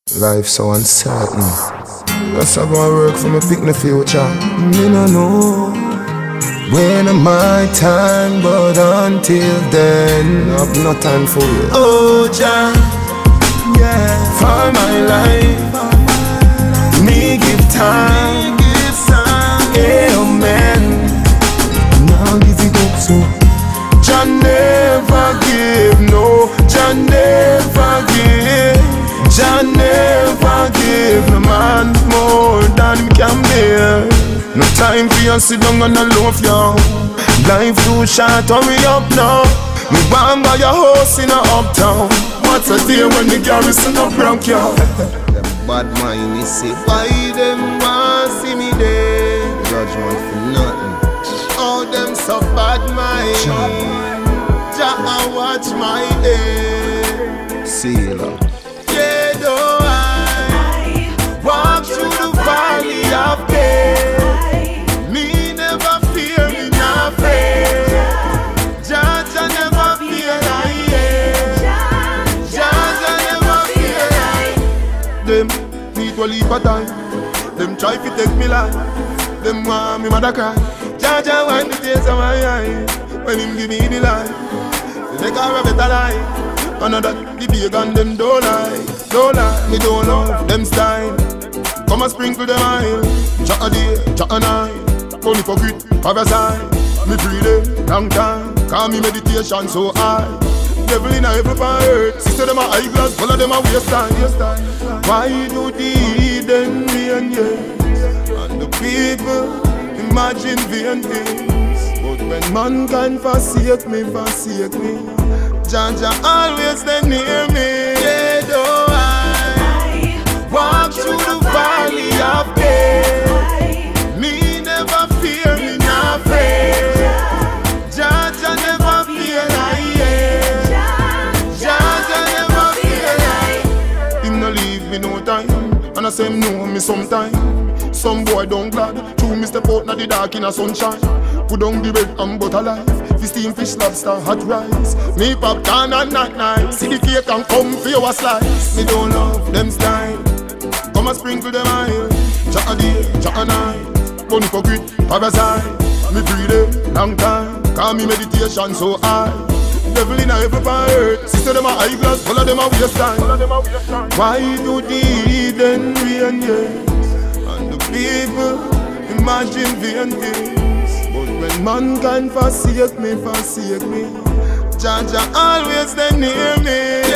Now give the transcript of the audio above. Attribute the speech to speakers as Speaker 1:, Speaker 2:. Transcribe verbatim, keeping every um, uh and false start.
Speaker 1: Life so uncertain. That's how I gonna work for me pick the future. Me no know when am my time, but until then, I've no time for you. Oh Jah, yeah, for my life, me give time, amen. Now give it up so. Jah never give, no, Jah never give. Jah never give no man more than him can bear. No time for you sit down and love you. Life too short, hurry up now. Me want buy a house in a uptown. What's a day when the garrison up broke you? Them bad mind me say, why them want see me there? Judgment for nothing. Oh, them so bad mind. Jah I watch my day. See you love. Walk through the valley of death, me never fear, me not afraid. Jah Jah never fear, I yeah. Jah Jah never fear, I. Them need to leave a time. Them try to take me life. Them want me mother cry. Jah Jah want the tears of my eye. When him give me the life, they make a better life. Another the big and them don't lie, don't lie. Me don't love them style. Come and sprinkle them oil. Jah a day, Jah a night. Only for grit, parasite. Me breathe it, long time. Call me meditation so high. Devil in a heaven for earth. Sister them a eyeglass, full of them a waste time. Why do the heathen rain, yeah? And the people imagine vain things. But when mankind forsake me, forsake me, Jah Jah always stay near me. Yeah, though I walk through the valley of death, me never fear, me not afraid. Jah Jah never fear, I yeah. Jah Jah never fear, I. Him no leave me no time, and I say him know me sometime. Some boy don't glad, true me step out na the dark in a sunshine. Put down the bread and butter life. Fish steam, fish, lobster, hot rice. Me popcorn and not nice. See the cake and come for your slice. Me don't love them style. Come and sprinkle them oil. Jah a day, Jah a night. Money for grit, parasite. Me breathe it, long time. Call me meditation so high. Devil in a heaven for earth. Sister them a eyeglass, full of them a waste time. Why do the heathen rain, yeah? And the people imagine vain things. But when mankind forsake me, forsake me, Jah Jah always stay near me.